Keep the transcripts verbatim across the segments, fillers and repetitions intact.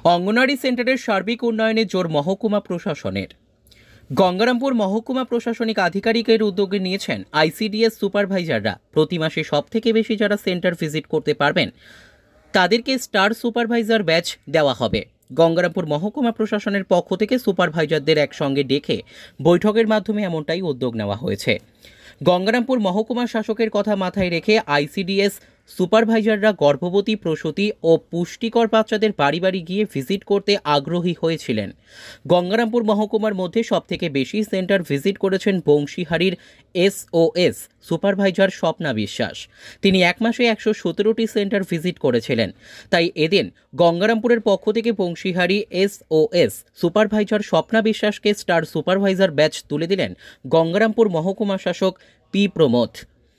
অঙ্গনওয়াড়ি সেন্টারের সার্বিক উন্নয়নে জোর মহকুমা প্রশাসনের। গঙ্গারামপুর মহকুমা প্রশাসনিক আধিকারিকের উদ্যোগে নিয়েছেন আইসিডিএস সুপারভাইজাররা। প্রতি মাসে সব থেকে বেশি যারা সেন্টার ভিজিট করতে পারবেন তাদেরকে স্টার সুপারভাইজার ব্যাচ দেওয়া হবে। গঙ্গারামপুর মহকুমা প্রশাসনের পক্ষ থেকে সুপারভাইজারদের একসঙ্গে ডেকে বৈঠকের মাধ্যমে এমনটাই উদ্যোগ নেওয়া হয়েছে। গঙ্গারামপুর মহকুমা শাসকের কথা মাথায় রেখে আইসিডিএস সুপারভাইজাররা গর্ভবতী, প্রসূতি ও পুষ্টিকর বাচ্চাদের বাড়ি বাড়ি গিয়ে ভিজিট করতে আগ্রহী হয়েছিলেন। গঙ্গারামপুর মহকুমার মধ্যে সবথেকে বেশি সেন্টার ভিজিট করেছেন বংশীহারির এসওএস সুপারভাইজার স্বপ্না বিশ্বাস। তিনি এক মাসে একশো সতেরোটি সেন্টার ভিজিট করেছিলেন। তাই এদিন গঙ্গারামপুরের পক্ষ থেকে বংশীহারি এসওএস সুপারভাইজার স্বপ্না বিশ্বাসকে স্টার সুপারভাইজার ব্যাচ তুলে দিলেন গঙ্গারামপুর মহকুমা শাসক পি প্রমোদ।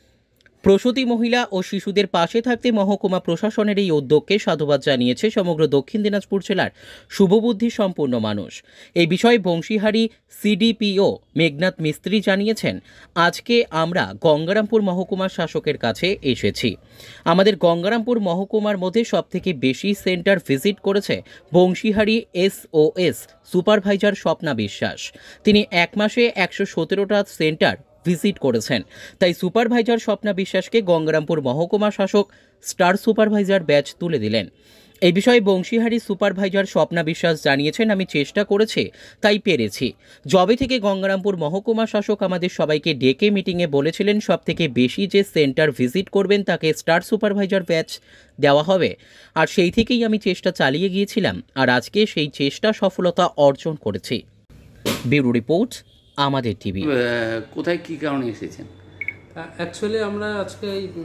প্রসূতি মহিলা ও শিশুদের পাশে থাকতে মহকুমা প্রশাসনের এই উদ্যোগকে সাধুবাদ জানিয়েছে সমগ্র দক্ষিণ দিনাজপুর জেলার শুভবুদ্ধি সম্পূর্ণ মানুষ। এই বিষয়ে বংশীহারি সিডিপিও মেঘনাথ মিস্ত্রি জানিয়েছেন, আজকে আমরা গঙ্গারামপুর মহকুমা শাসকের কাছে এসেছি। আমাদের গঙ্গারামপুর মহকুমার মধ্যে সবথেকে বেশি সেন্টার ভিজিট করেছে বংশীহারি এসওএস সুপারভাইজার স্বপ্না বিশ্বাস। তিনি এক মাসে একশো সতেরোটা সেন্টার ভিজিট করেছেন। তাই সুপারভাইজার স্বপ্না বিশ্বাসকে গঙ্গারামপুর মহকুমা শাসক স্টার সুপারভাইজার ব্যাচ তুলে দিলেন। এই বিষয়ে বংশীহারি সুপারভাইজার স্বপ্না বিশ্বাস জানিয়েছেন, আমি চেষ্টা করেছি তাই পেরেছি। জবে থেকে গঙ্গারামপুর মহকুমা শাসক আমাদের সবাইকে ডেকে মিটিংয়ে বলেছিলেন সব থেকে বেশি যে সেন্টার ভিজিট করবেন তাকে স্টার সুপারভাইজার ব্যাচ দেওয়া হবে, আর সেই থেকেই আমি চেষ্টা চালিয়ে গিয়েছিলাম, আর আজকে সেই চেষ্টা সফলতা অর্জন করেছি। ব্যুরো রিপোর্ট, আমাদের টিভি। কোথায় কী কারণে এসেছেন? অ্যাকচুয়ালি আমরা আজকে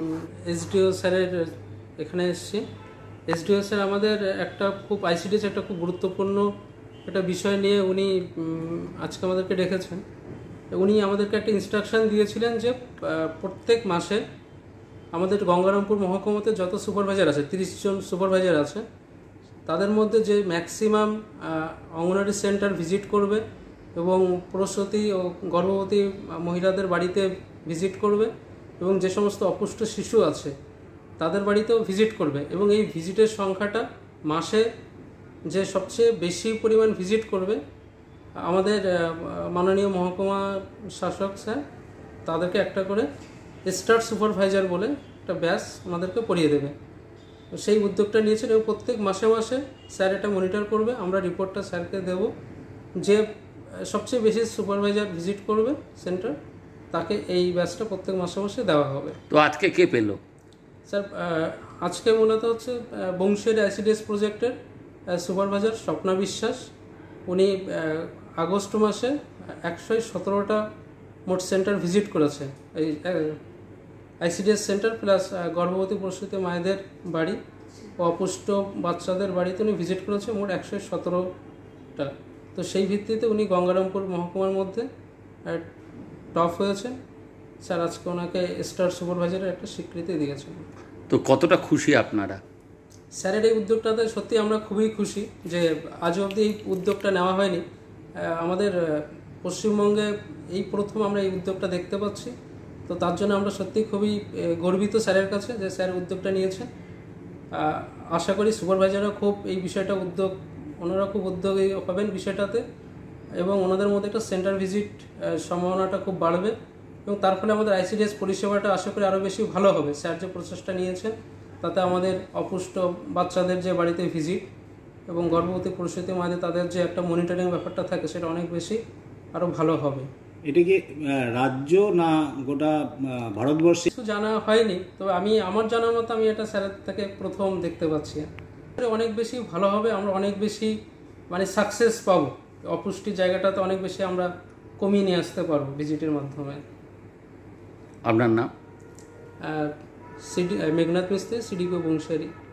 এসডিও স্যারের এখানে এসেছি। এসডিও স্যার আমাদের একটা খুব আইসিডিএস একটা খুব গুরুত্বপূর্ণ একটা বিষয় নিয়ে উনি আজকে আমাদেরকে ডেকেছেন। উনি আমাদেরকে একটা ইনস্ট্রাকশান দিয়েছিলেন যে প্রত্যেক মাসে আমাদের গঙ্গারামপুর মহকুমাতে যত সুপারভাইজার আছে, তিরিশ জন সুপারভাইজার আছে, তাদের মধ্যে যে ম্যাক্সিমাম অঙ্গনওয়াড়ি সেন্টার ভিজিট করবে এবং প্রসূতি ও গর্ভবতী মহিলাদের বাড়িতে ভিজিট করবে এবং যে সমস্ত অপুষ্ট শিশু আছে তাদের বাড়িতেও ভিজিট করবে, এবং এই ভিজিটের সংখ্যাটা মাসে যে সবচেয়ে বেশি পরিমাণ ভিজিট করবে আমাদের মাননীয় মহকুমা শাসক স্যার তাদেরকে একটা করে স্টার সুপারভাইজার বলে একটা ব্যাচ আমাদেরকে পড়িয়ে দেবে। সেই উদ্যোগটা নিয়েছেন এবং প্রত্যেক মাসে মাসে স্যার এটা মনিটর করবে। আমরা রিপোর্টটা স্যারকে দেব, যে সবচেয়ে বেশি সুপারভাইজার ভিজিট করবে সেন্টার তাকে এই ব্যাচটা প্রত্যেক মাসে মাসে দেওয়া হবে। তো আজকে কে পেল? স্যার আজকে মূলত হচ্ছে বংশীহারি আইসিডিএস প্রজেক্টের সুপারভাইজার স্বপ্না বিশ্বাস। উনি আগস্ট মাসে একশো সতেরোটা মোট সেন্টার ভিজিট করেছে। এই আইসিডিএস সেন্টার প্লাস গর্ভবতী প্রসূতি মায়েদের বাড়ি ও অপুষ্ট বাচ্চাদের বাড়িতে উনি ভিজিট করেছে মোট একশো সতেরোটা। তো সেই ভিত্তিতে উনি গঙ্গারামপুর মহকুমার মধ্যে টপ হয়েছে। স্যার আজকে ওনাকে স্টার সুপারভাইজারের একটা স্বীকৃতি দিয়েছেন। তো কতটা খুশি আপনারা? স্যারের এই উদ্যোগটাতে সত্যি আমরা খুবই খুশি যে আজ অবধি এই উদ্যোগটা নেওয়া হয়নি। আমাদের পশ্চিমবঙ্গে এই প্রথম আমরা এই উদ্যোগটা দেখতে পাচ্ছি। তো তার জন্য আমরা সত্যি খুবই গর্বিত স্যারের কাছে যে স্যার উদ্যোগটা নিয়েছে। আশা করি সুপারভাইজাররা খুব এই বিষয়টা উদ্যোগ ওনারা খুব উদ্যোগী হবেন বিষয়টাতে, এবং ওনাদের মধ্যে একটা সেন্টার ভিজিট সম্ভাবনাটা খুব বাড়বে, এবং তার ফলে আমাদের আইসিডিএস পরিষেবাটা আশা করি আরও বেশি ভালো হবে। স্যার যে প্রচেষ্টা নিয়েছেন তাতে আমাদের অপুষ্ট বাচ্চাদের যে বাড়িতে ভিজিট এবং গর্ভবতী প্রসূতি মায়েদের তাদের যে একটা মনিটরিং ব্যাপারটা থাকে সেটা অনেক বেশি আরও ভালো হবে। এটা কি রাজ্য না গোটা ভারতবর্ষে কিছু জানা হয়নি, তবে আমি আমার জানার মতো আমি এটা স্যারের থেকে প্রথম দেখতে পাচ্ছি। অনেক বেশি ভালো হবে, আমরা অনেক বেশি মানে সাকসেস পাবো, অপুষ্টির জায়গাটাতে অনেক বেশি আমরা কমিয়ে নিয়ে আসতে পারবো ভিজিটের মাধ্যমে। আপনার নাম? সিডি মেঘনাথ মিস্ত্রি, সিডিপিও বংশীহারি।